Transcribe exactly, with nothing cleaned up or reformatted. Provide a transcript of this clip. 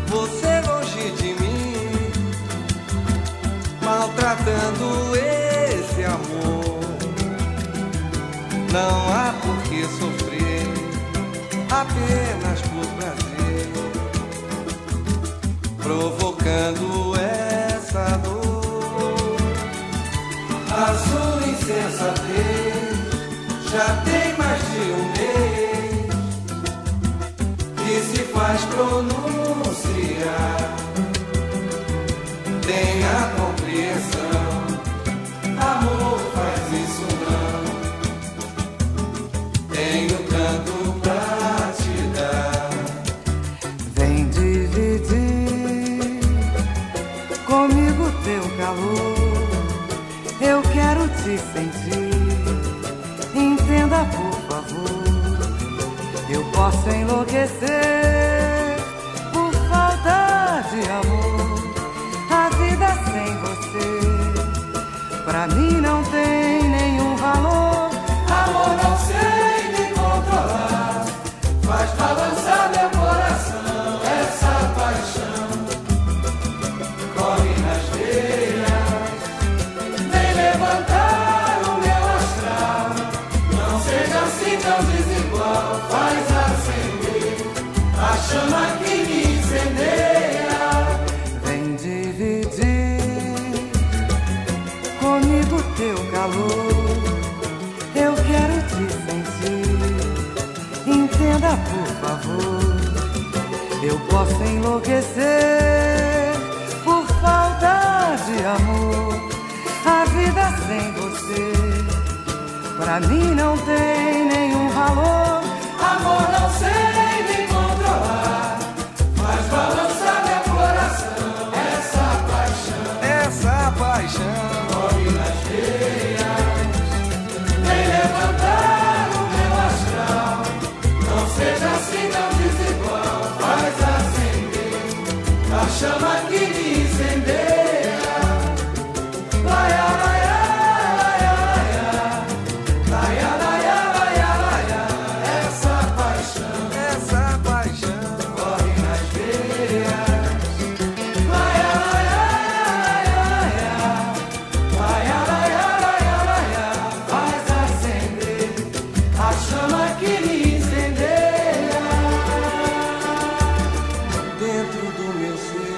você longe de mim, maltratando esse amor. Não há por que sofrer, apenas por prazer, provocando essa dor. A sua insensatez já tem mais de um mês que se faz pronunciar. Tenha compreensão, amor, faz isso não. Tenho tanto pra te dar. Vem dividir comigo teu calor, eu quero te sentir. Entenda, por favor, eu posso enlouquecer por falta de amor. A vida sem você pra mim não tem nenhum valor. Amor, não sei me controlar, faz balançar meu coração. Essa paixão corre nas veias, vem levantar o meu astral. Não seja assim tão desigual, faz acender a chama que me incendeia. Vem dividir comigo teu calor, eu quero te sentir. Entenda, por favor, eu posso enlouquecer por falta de amor. A vida sem você pra mim não tem nenhum valor. Amor, não sei me controlar, faz balançar meu coração. Essa paixão, essa paixão corre nas veias, vem levantar o meu astral. Não seja assim tão desigual, faz acender a chama que me incendeia. Laia, laia, laia, laia, laia, laia, laia. Essa paixão, essa paixão corre nas veias. Laia, laia, laia, laia, laia, laia, laia. Faz acender a chama que me incendeia. Dentro do meu ser